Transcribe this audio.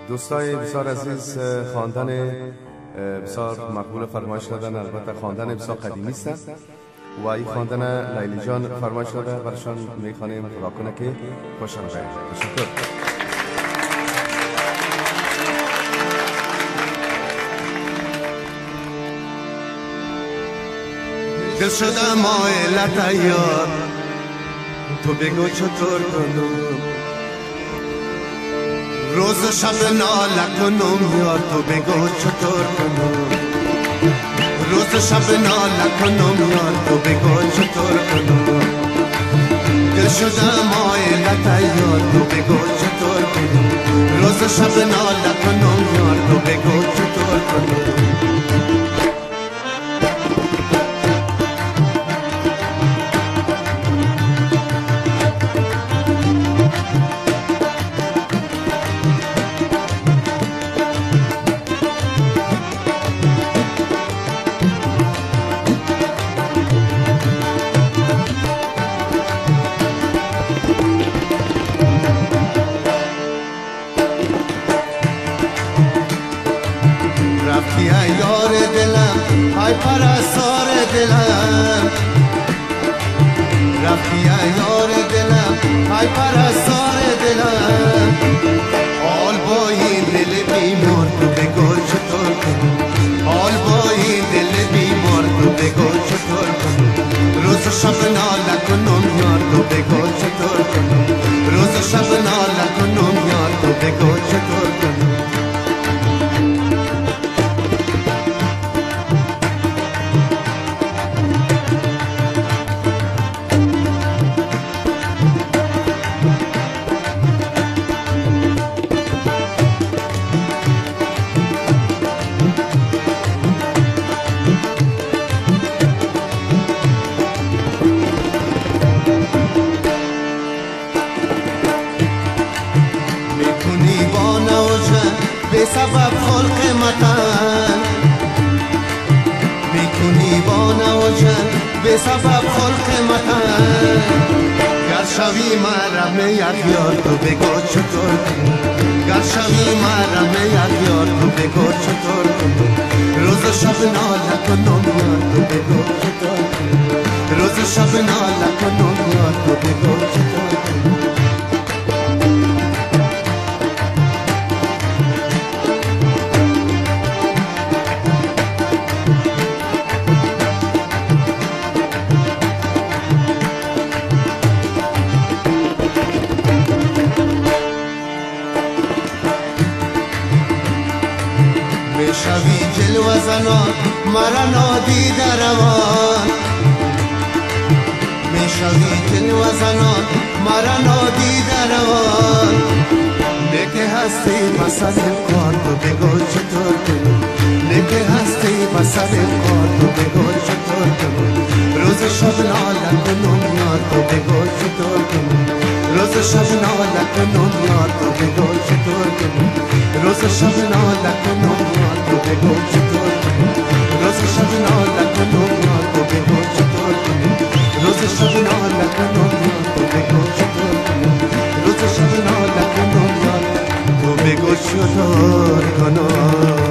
دوستای بسیار عزیز، خواندن بسیار مقبول فرمایش دادن، البته خواندن بسیار قدیمی است و این خواندن لیلی جان فرمایش داده، برشان میخوانیم خدا کنه که خوش آمدید. تشکر. دل شدم مایلت یار، تو بگو چطور کنم، روز و شب ناله کنم یار، تو بگو چطور کنم، روز و شب ناله کنم یار، تو بگو چطور کنم. دل شدم مایلت یار، تو بگو چطور کنم، روز و شب ناله کنم یار، تو بگو چطور کنم. رفتی ای یار دلم، ای پرستار دلم، رفتی ای یار دلم، ای پرستار دلم. حال با این دل بیمار، تو بگو چطور کنم، حال با این دل بیمار، تو بگو چطور کنم. روز و شب ناله کنم یار، تو بگو چطور کنم، روز و شب ناله کنم یار، تو بگو چطور کنم. به سبب خلق متن میکنی با نوجن، به سبب خلق متن. گر شوی محرم یک یار، تو بگو چطور کنم، گر شوی محرم یک یار، تو بگو چطور کنم. روز و شب ناله کنم یار، تو بگو چطور کنم، روز و شب ناله کنم یار، تو بگو چطور کنم. میشوی جلوه زنان مرا نادیده روان، میشوی جلوه زنان مرا نادیده روان. نکه هستی بسر کار، تو بگو چطور کنم، نکه هستی بسر کار، تو بگو چطور کنم. روز شب ناله کنم یار، تو بگو چطور کنم، روز شب ناله کنم یار، تو بگو چطور کنم. روز شب ناله کنم یار، تو بگو چطور کنم، روز شب ناله کنم یار، تو بگو چطور کنم. روز شب ناله کنم یار، تو بگو چطور کنم، روز شب ناله کنم یار، تو بگو چطور کنم.